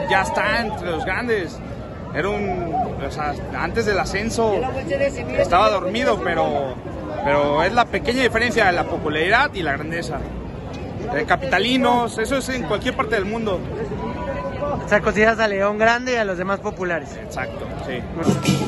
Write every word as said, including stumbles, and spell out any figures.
ya está entre los grandes. Era un, o sea, antes del ascenso estaba dormido, pero, pero es la pequeña diferencia de la popularidad y la grandeza. De capitalinos, eso es en cualquier parte del mundo. O sea, consideras a León grande y a los demás populares. Exacto, sí.